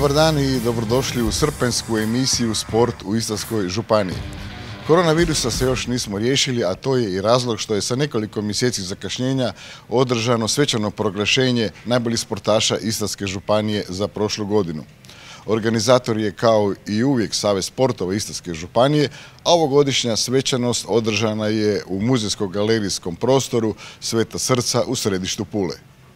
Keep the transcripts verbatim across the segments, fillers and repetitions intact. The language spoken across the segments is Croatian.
Dobar dan i dobrodošli u srpensku emisiju Sport u Istarskoj županiji. Koronavirusa se još nismo riješili, a to je i razlog što je sa nekoliko mjeseci zakašnjenja održano svečano proglašenje najboljih sportaša Istarske županije za prošlu godinu. Organizator je kao i uvijek Savez sportova Istarske županije, a ovogodišnja svečanost održana je u muzejsko-galerijskom prostoru Sveta Srca u središtu Pule.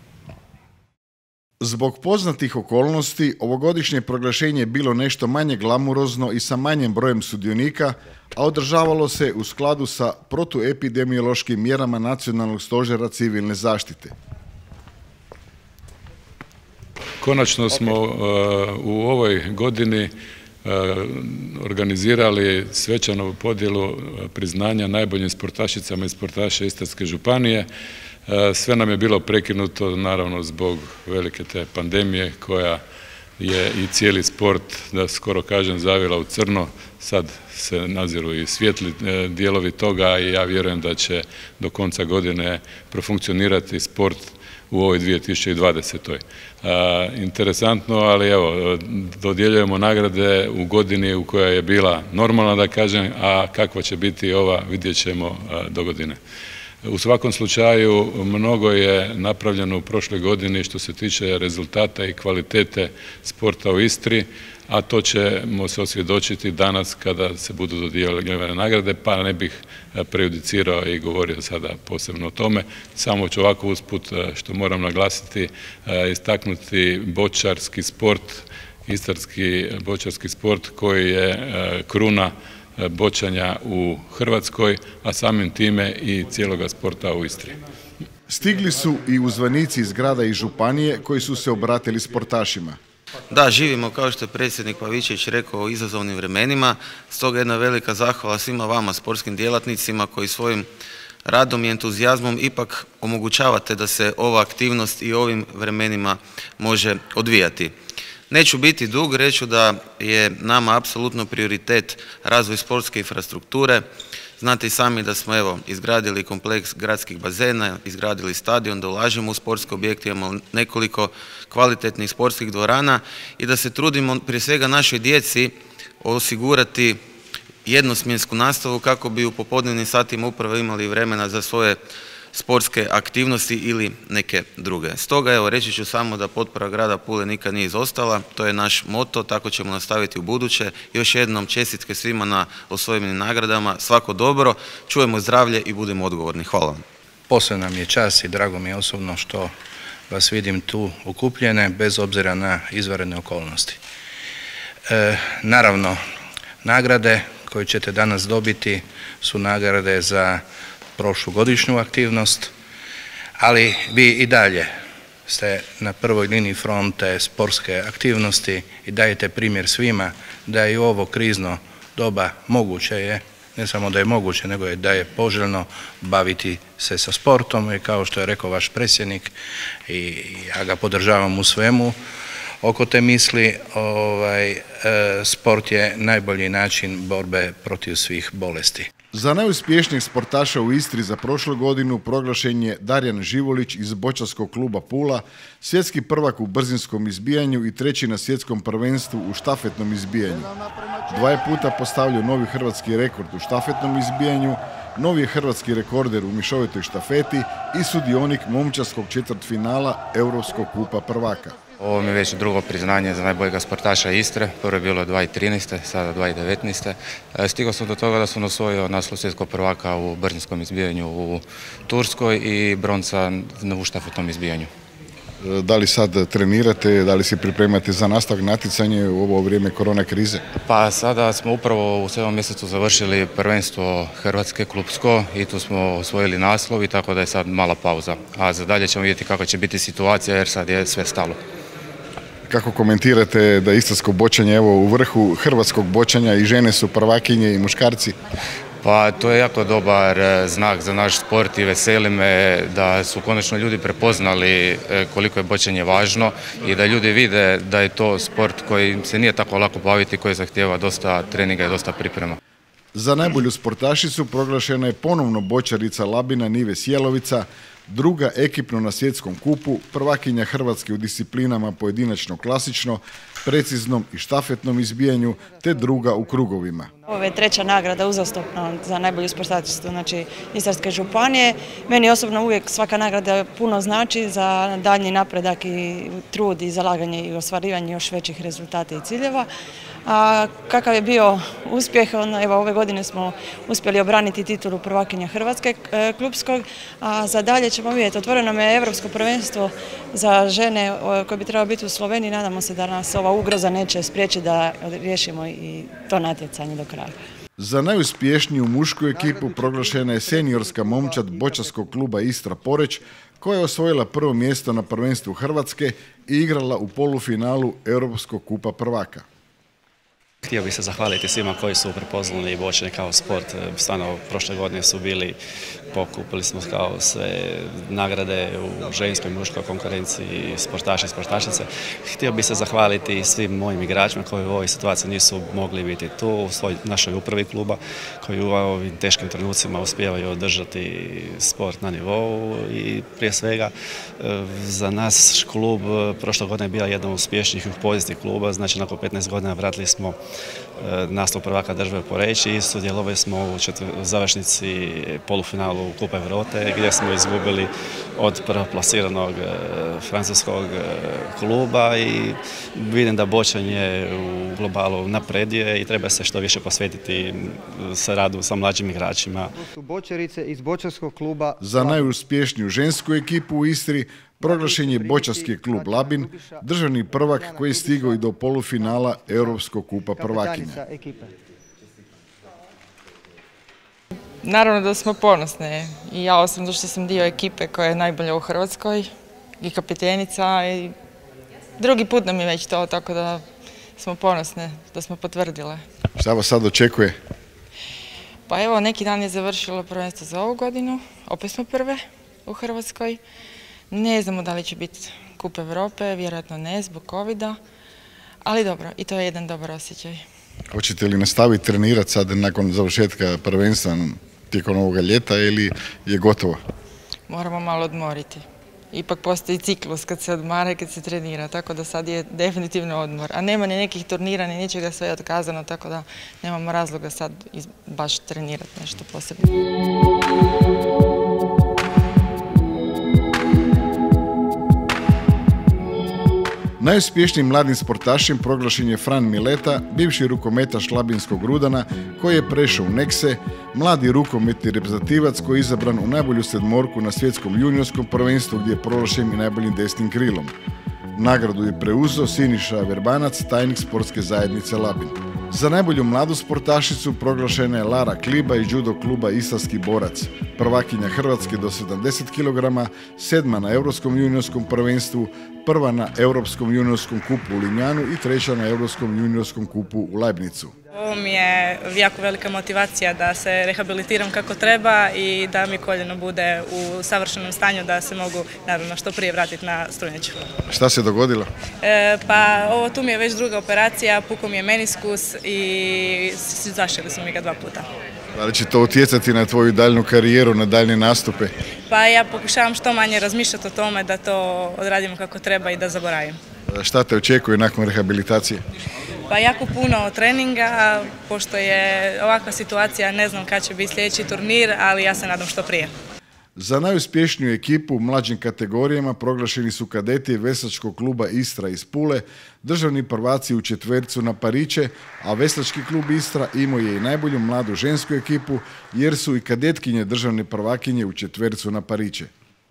Zbog poznatih okolnosti, ovogodišnje proglašenje je bilo nešto manje glamurozno i sa manjim brojem sudionika, a održavalo se u skladu sa protuepidemiološkim mjerama Nacionalnog stožera civilne zaštite. Konačno smo uh, u ovoj godini uh, organizirali svečanu podjelu priznanja najboljim sportašicama i sportaša Istarske županije. Uh, sve nam je bilo prekinuto, naravno, zbog velike te pandemije koja je i cijeli sport, da skoro kažem, zavila u crno. Sad se naziru i svijetli dijelovi toga i ja vjerujem da će do konca godine profunkcionirati sport u ovoj dvije tisuće dvadesetoj. A, interesantno, ali evo, dodjeljujemo nagrade u godini u kojoj je bila normalna, da kažem, a kakva će biti ova, vidjet ćemo do godine. U svakom slučaju, mnogo je napravljeno u prošloj godini što se tiče rezultata i kvalitete sporta u Istri, a to ćemo se osvjedočiti danas kada se budu dodijeljene nagrade, pa ne bih prejudicirao i govorio sada posebno o tome. Samo ću ovako usput, što moram naglasiti, istaknuti bočarski sport, istarski bočarski sport koji je kruna bočanja u Hrvatskoj, a samim time i cijeloga sporta u Istri. Stigli su i uzvanici iz grada i županije koji su se obratili sportašima. Da, živimo, kao što je predsjednik Pavičević rekao, o izazovnim vremenima, stoga jedna velika zahvala svima vama, sportskim djelatnicima, koji svojim radom i entuzijazmom ipak omogućavate da se ova aktivnost i ovim vremenima može odvijati. Neću biti dug, reću da je nama apsolutno prioritet razvoj sportske infrastrukture. Znate i sami da smo evo izgradili kompleks gradskih bazena, izgradili stadion, da ulažemo u sportske objekte, imamo nekoliko kvalitetnih sportskih dvorana i da se trudimo prije svega našoj djeci osigurati jednosmjensku nastavu kako bi u popodnevnim satima upravo imali vremena za svoje sportske aktivnosti ili neke druge. Stoga evo reći ću samo da potpora grada Pule nikad nije izostala, to je naš moto, tako ćemo nastaviti u buduće. Još jednom čestitke svima na osvojenim nagradama, svako dobro, čujemo zdravlje i budemo odgovorni. Hvala vam. Posebno nam je čast i drago mi je osobno što vas vidim tu okupljene bez obzira na izvanredne okolnosti. E, naravno, nagrade koje ćete danas dobiti su nagrade za prošlogodišnju aktivnost, ali vi i dalje ste na prvoj liniji fronte sportske aktivnosti i dajete primjer svima da i u ovo krizno doba moguće je, ne samo da je moguće, nego je da je poželjno baviti se sa sportom i kao što je rekao vaš predsjednik i ja ga podržavam u svemu oko te misli, ovaj, e, sport je najbolji način borbe protiv svih bolesti. Za najuspješnijeg sportaša u Istri za prošlu godinu proglašen je Darjan Živolić iz bočarskog kluba Pula, svjetski prvak u brzinskom izbijanju i treći na svjetskom prvenstvu u štafetnom izbijanju. Dva je puta postavljao novi hrvatski rekord u štafetnom izbijanju, novi je hrvatski rekorder u mišovitoj štafeti i sudionik momčarskog četvrtfinala Europskog kupa prvaka. Ovo mi je već drugo priznanje za najboljega sportaša Istre, prvo je bilo dvije tisuće trinaeste. sada dvije tisuće devetnaeste. Stigao sam do toga da sam osvojio naslov svjetskog prvaka u brzinskom izbijanju u Turskoj i bronca u štafetnom izbijanju. Da li sad trenirate, da li se pripremate za nastavak natjecanje u ovo vrijeme korona krize? Pa sada smo upravo u sedmom mjesecu završili prvenstvo Hrvatske klubsko i tu smo osvojili naslov i tako da je sad mala pauza. A za dalje ćemo vidjeti kakva će biti situacija jer sad je sve stalo. Kako komentirate da je istarsko bočanje evo u vrhu hrvatskog bočanja i žene su prvakinje i muškarci? Pa to je jako dobar znak za naš sport i veseli me da su konačno ljudi prepoznali koliko je bočanje važno i da ljudi vide da je to sport koji se nije tako lako baviti, koji zahtijeva dosta treninga i dosta priprema. Za najbolju sportašicu proglašena je ponovno bočarica Labina Nive Sjelovica. druga ekipno na svjetskom kupu, prvakinja Hrvatske u disciplinama pojedinačno klasično, preciznom i štafetnom izbijanju, te druga u krugovima. Ovo je treća nagrada uzastopno za najbolju sportašicu, znači Istarske županije. Meni osobno uvijek svaka nagrada puno znači za daljnji napredak i trud i zalaganje i ostvarivanje još većih rezultata i ciljeva. A kakav je bio uspjeh, evo ove godine smo uspjeli obraniti titulu prvakinja Hrvatske klubskog, a za dalje ćemo vidjeti. Otvoreno nam je Europsko prvenstvo za žene koje bi trebalo biti u Sloveniji. Nadamo se da nas ova ugroza neće spriječiti da riješimo i to natjecanje do kraja. Za najuspješniju mušku ekipu proglašena je seniorska momčad boćarskog kluba Istra Poreć, koja je osvojila prvo mjesto na prvenstvu Hrvatske i igrala u polufinalu Europskog kupa prvaka. Htio bih se zahvaliti svima koji su prepoznali boćanje kao sport. Stvarno, prošle godine su bili, pokupili smo kao sve nagrade u ženskoj i muškoj konkurenciji, sportaši i sportašice. Htio bih se zahvaliti svim mojim igračima koji u ovoj situaciji nisu mogli biti tu, u svoj, našoj upravi kluba, koji u ovim teškim trenucima uspijevaju održati sport na nivou i prije svega za nas klub prošle godine je bila jedna uspješnijih i pozitivnih kluba, znači nakon petnaest godina vratili smo naslov prvaka države Poreču i sudjelovali smo u završnici polufinalu Kupa Europe gdje smo izgubili od prvoplasiranog francuskog kluba i vidim da boćanje u globalu napreduje i treba se što više posvetiti sa radu sa mlađim igračima. Za najuspješniju žensku ekipu u Istri proglašen je boćarski klub Labin, državni prvak koji je stigao i do polufinala Europskog kupa prvakinja. Naravno da smo ponosne i ja osobno što sam dio ekipe koja je najbolja u Hrvatskoj i kapitenica i drugi put nam je već to, tako da smo ponosne da smo potvrdile. Šta vas sad očekuje? Pa evo, neki dan je završilo prvenstvo za ovu godinu, opet smo prve u Hrvatskoj. Ne znamo da li će biti Kup Europe, vjerojatno ne zbog covida, ali dobro, i to je jedan dobar osjećaj. Hoćete li nastaviti trenirati sad nakon završetka prvenstva tijekom ovoga ljeta ili je gotovo? Moramo malo odmoriti. Ipak postoji ciklus kad se odmara i kad se trenira, tako da sad je definitivno odmor. A nema ni nekih turnira, ni ničega, sve je otkazano, tako da nemamo razloga sad baš trenirati nešto posebno. Najuspješnijim mladim sportašem proglašen je Fran Mileta, bivši rukometaš Labinskog Rudana, koji je prešao u Nekse, mladi rukometni reprezentativac koji je izabran u najbolju sedmorku na svjetskom juniorskom prvenstvu gdje je proglašen i najboljim desnim krilom. Nagradu je preuzeo Siniša Verbanac, tajnik sportske zajednice Labin. Za najbolju mladu sportašicu proglašena je Lara Kliba iz judo kluba Istarski borac, prvakinja Hrvatske do sedamdeset kilograma, sedma na Europskom juniorskom prvenstvu, prva na Europskom juniorskom kupu u Limjanu i treća na Europskom juniorskom kupu u Leibnicu. Ovo mi je jako velika motivacija da se rehabilitiram kako treba i da mi koljeno bude u savršenom stanju da se mogu naravno što prije vratiti na strunjaču. Šta se dogodilo? E, pa ovo tu mi je već druga operacija, pukao mi je meniskus i zašili su mi ga dva puta. Da li će to utjecati na tvoju daljnju karijeru, na daljne nastupe? Pa ja pokušavam što manje razmišljati o tome da to odradimo kako treba i da zaboravim. Šta te očekuje nakon rehabilitacije? Pa jako puno treninga, pošto je ovakva situacija, ne znam kad će biti sljedeći turnir, ali ja se nadam što prije. Za najuspješniju ekipu u mlađim kategorijama proglašeni su kadeti veslačkog kluba Istra iz Pule, državni prvaci u četvercu na Pariće, a veslački klub Istra imao je i najbolju mladu žensku ekipu jer su i kadetkinje državne prvakinje u četvercu na Pariće.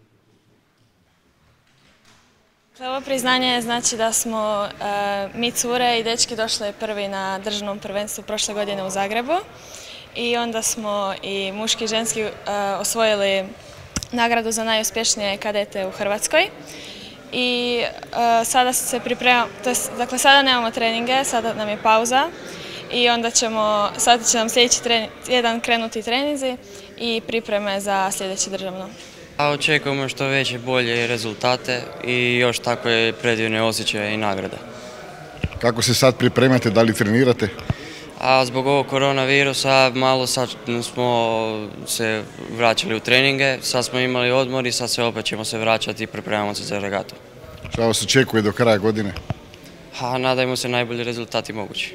Ovo priznanje znači da smo e, mi cure i dečki došli prvi na državnom prvenstvu prošle godine u Zagrebu i onda smo i muški i ženski e, osvojili nagradu za najuspješnije kadete u Hrvatskoj i e, sada se pripremamo, dakle sada nemamo treninge, sada nam je pauza i onda ćemo, sada će nam sljedeći tjedan krenuti treninzi i pripreme za sljedeće državno. A očekujemo što veće, bolje rezultate i još takve predivne osjećaje i nagrade. Kako se sad pripremate, da li trenirate? A zbog ovog koronavirusa malo sad smo se vraćali u treninge, sad smo imali odmor i sad se opet ćemo se vraćati i pripremamo se za regatu. Šta vas očekuje do kraja godine? A nadajmo se najbolji rezultati mogući.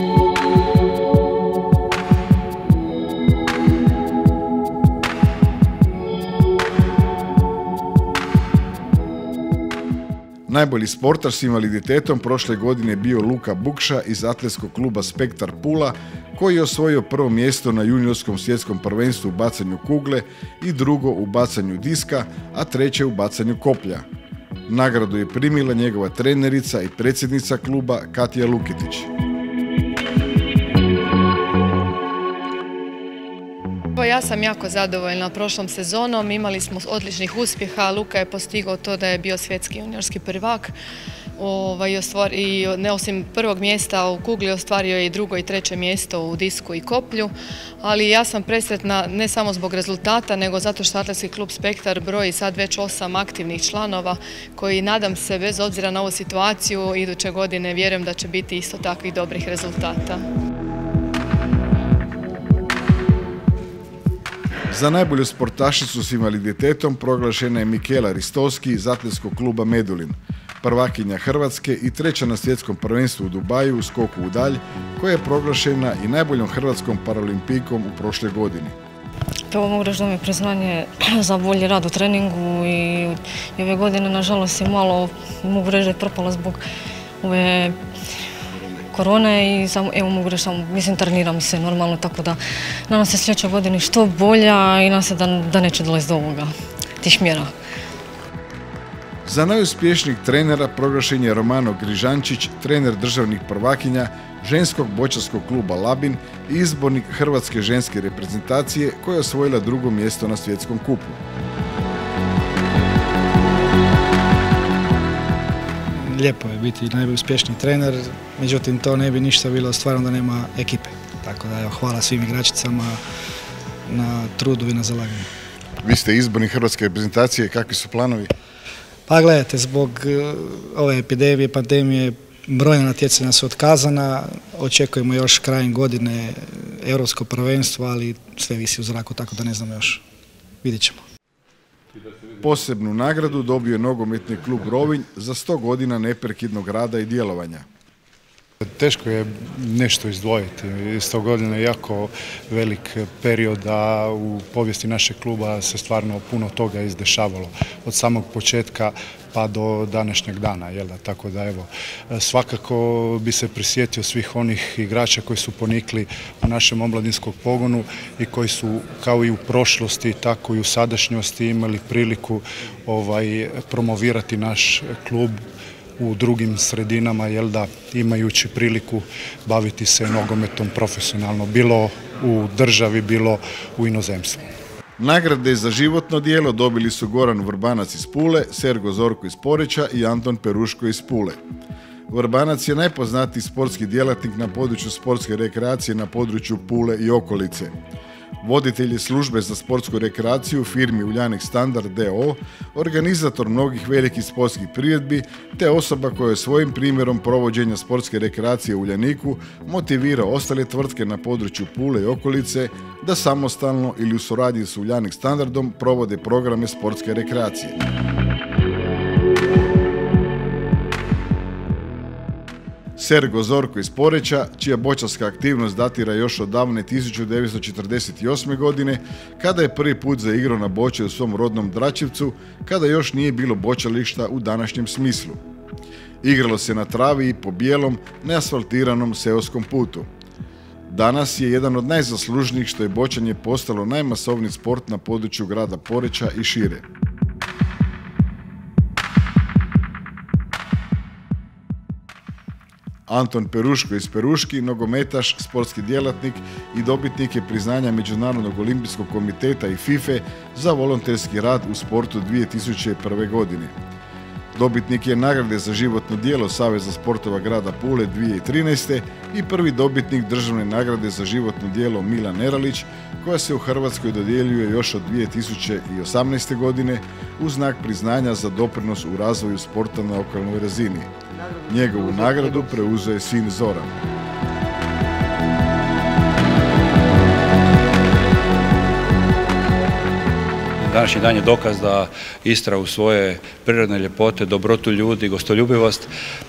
Najbolji sportaš s invaliditetom prošle godine bio Luka Bukša iz atletskog kluba Spektar Pula, koji je osvojio prvo mjesto na juniorskom svjetskom prvenstvu u bacanju kugle i drugo u bacanju diska, a treće u bacanju koplja. Nagradu je primila njegova trenerica i predsjednica kluba Katja Luketić. Ja sam jako zadovoljna prošlom sezonom, imali smo odličnih uspjeha, Luka je postigao to da je bio svjetski juniorski prvak i ne osim prvog mjesta u kugli ostvario je i drugo i treće mjesto u disku i koplju, ali ja sam presretna ne samo zbog rezultata nego zato što atletski klub Spektar broji sad već osam aktivnih članova koji nadam se bez obzira na ovu situaciju iduće godine vjerujem da će biti isto takvih dobrih rezultata. Za najbolju sportašicu s invaliditetom proglašena je Mikela Ristovski iz atletskog kluba Medulin, prvakinja Hrvatske i treća na svjetskom prvenstvu u Dubaju u skoku u dalj, koja je proglašena i najboljom hrvatskom paralimpikom u prošle godini. To mogu reći da mi je priznanje za bolji rad u treningu i ove godine nažalost je malo, mogu reći da je propala zbog ove korone i samo, evo mogu reći samo, mislim treniram se normalno, tako da nadam se sljedeće godine što bolja i nadam se da, da neće dolaziti do ovoga, tih mjera. Za najuspješnijeg trenera proglašen je Romano Grižančić, trener državnih prvakinja ženskog boćarskog kluba Labin i izbornik hrvatske ženske reprezentacije koja je osvojila drugo mjesto na svjetskom kupu. Lijepo je biti najuspješniji trener, međutim to ne bi ništa bilo stvarno da nema ekipe. Tako da evo, hvala svim igračicama na trudu i na zalaganju. Vi ste izbornik hrvatske reprezentacije, kakvi su planovi? Pa gledajte, zbog ove epidemije, pandemije, brojna natjecanja su otkazana, očekujemo još krajem godine europsko prvenstvo, ali sve visi u zraku, tako da ne znam još, vidjet ćemo. Posebnu nagradu dobio je nogometni klub Rovinj za sto godina neprekidnog rada i djelovanja. Teško je nešto izdvojiti. sto godina je jako velik period, a u povijesti našeg kluba se stvarno puno toga izdešavalo. Od samog početka pa do današnjeg dana. Jel da? Tako da evo, svakako bi se prisjetio svih onih igrača koji su ponikli u našem omladinskom pogonu i koji su kao i u prošlosti, tako i u sadašnjosti imali priliku ovaj, promovirati naš klub u drugim sredinama, jel da, imajući priliku baviti se nogometom profesionalno, bilo u državi, bilo u inozemstvu. Nagrade za životno djelo dobili su Goran Vrbanac iz Pule, Sergo Zorko iz Poreča i Anton Peruško iz Pule. Vrbanac je najpoznatiji sportski djelatnik na području sportske rekreacije na području Pule i okolice. Voditelj je službe za sportsku rekreaciju u firmi Uljanik Standard d o o, organizator mnogih velikih sportskih priredbi, te osoba koja je svojim primjerom provođenja sportske rekreacije u Uljaniku motivira ostale tvrtke na području Pule i okolice da samostalno ili u suradnji s Uljanik Standardom provode programe sportske rekreacije. Sergo Zorko iz Poreča, čija boćarska aktivnost datira još od davne tisuću devetsto četrdeset osme. godine, kada je prvi put zaigrao na boče u svom rodnom Dračevcu, kada još nije bilo boćališta u današnjem smislu. Igralo se na travi i po bijelom, neasfaltiranom seoskom putu. Danas je jedan od najzaslužnijih što je boćanje postalo najmasovniji sport na području grada Poreča i šire. Anton Peruško iz Peruški, nogometaš, sportski djelatnik i dobitnik je priznanja Međunarodnog olimpijskog komiteta i fife za volonterski rad u sportu dvije tisuće prve. godine. Dobitnik je nagrade za životno djelo Saveza sportova grada Pule dvije tisuće trinaeste. i prvi dobitnik državne nagrade za životno djelo Milan Neralić, koja se u Hrvatskoj dodjeljuje još od dvije tisuće osamnaeste. godine u znak priznanja za doprinos u razvoju sporta na lokalnoj razini. Njegovu nagradu preuzeo je sin Zoran. današnji dan je dokaz da Istra u svoje prirodne ljepote, dobrotu ljudi, gostoljubivost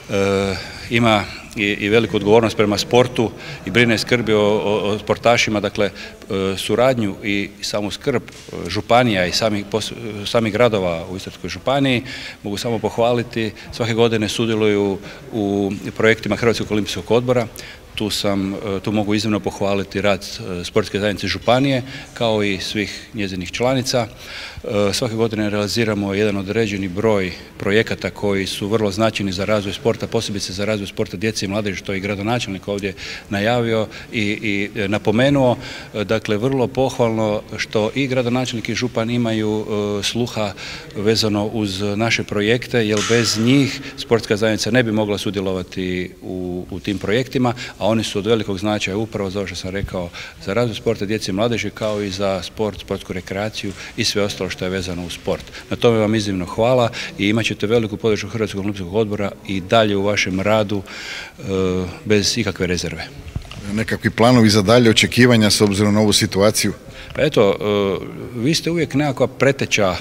ima i veliku odgovornost prema sportu i brine skrbi o sportašima, dakle suradnju i samu skrb županija i samih gradova u Istarskoj županiji mogu samo pohvaliti. Svake godine sudjeluju u projektima Hrvatskog olimpijskog odbora. Tu, sam, tu mogu iznimno pohvaliti rad sportske zajednice županije kao i svih njezinih članica. Svake godine realiziramo jedan određeni broj projekata koji su vrlo značajni za razvoj sporta, posebice za razvoj sporta djece i mladeži, što je i gradonačelnik ovdje najavio i, i napomenuo. Dakle, vrlo pohvalno što i gradonačelnik i župan imaju sluha vezano uz naše projekte, jer bez njih sportska zajednica ne bi mogla sudjelovati u, u tim projektima, a oni su od velikog značaja upravo za ovo što sam rekao, za razvoj sporta djece i mladeži, kao i za sport, sportsku rekreaciju i sve ostalo što je vezano uz sport. Na tome vam iznimno hvala i imat ćete veliku podršku Hrvatskog olimpijskog odbora i dalje u vašem radu e, bez ikakve rezerve. Nekakvi planovi za dalje očekivanja s obzirom na ovu situaciju? Pa eto, vi ste uvijek nekakva preteča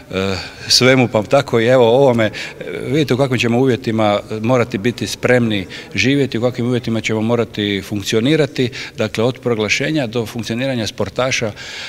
svemu, pa tako i evo ovome. Vidite u kakvim ćemo uvjetima morati biti spremni živjeti, u kakvim uvjetima ćemo morati funkcionirati. Dakle, od proglašenja do funkcioniranja sportaša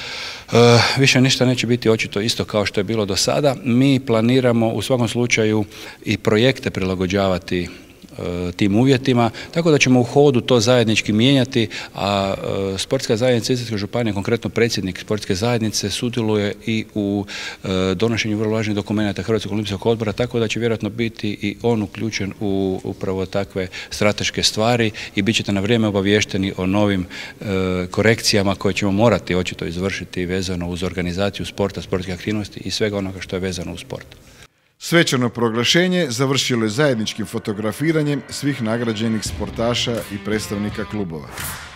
više ništa neće biti očito isto kao što je bilo do sada. Mi planiramo u svakom slučaju i projekte prilagođavati tim uvjetima, tako da ćemo u hodu to zajednički mijenjati, a sportska zajednica Istarske županije, konkretno predsjednik sportske zajednice, sudjeluje i u donošenju vrlo važnih dokumenata Hrvatskog olimpijskog odbora, tako da će vjerojatno biti i on uključen u upravo takve strateške stvari i bit ćete na vrijeme obavješteni o novim korekcijama koje ćemo morati očito izvršiti vezano uz organizaciju sporta, sportske aktivnosti i svega onoga što je vezano uz sport. Svečano proglašenje završilo je zajedničkim fotografiranjem svih nagrađenih sportaša i predstavnika klubova.